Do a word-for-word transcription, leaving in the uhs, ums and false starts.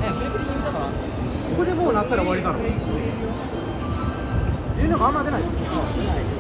プレプレにだからここでもうなったら終わりだろ。いうのがあんま出ない。 出ない